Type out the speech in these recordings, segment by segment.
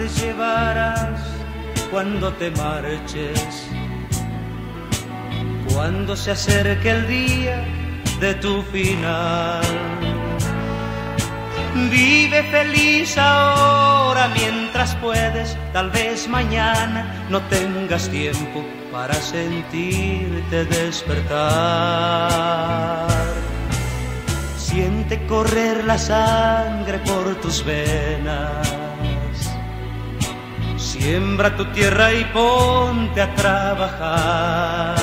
llevarás cuando te marches, cuando se acerque el día de tu final. Vive feliz ahora mientras puedes, tal vez mañana no tengas tiempo para sentirte despertar. Siente correr la sangre por tus venas, siembra tu tierra y ponte a trabajar.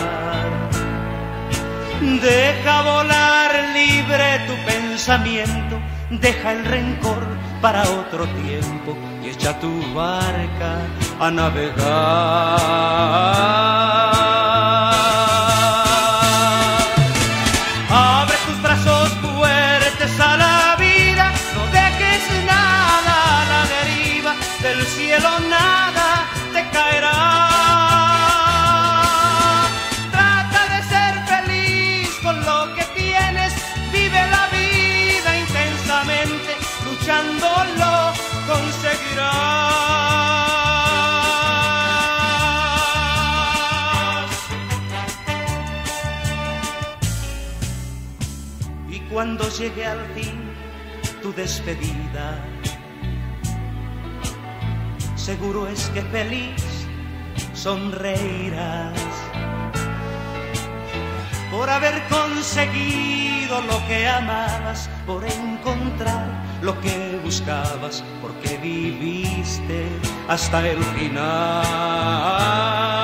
Deja volar libre tu pensamiento, deja el rencor para otro tiempo y echa tu barca a navegar. Abre tus brazos fuertes a la vida, no dejes nada a la deriva, del cielo nada te caerá. Luchándolo conseguirás. Y cuando llegue al fin tu despedida, seguro es que feliz sonreirás por haber conseguido lo que amabas, por encontrar lo que buscabas, porque viviste hasta el final.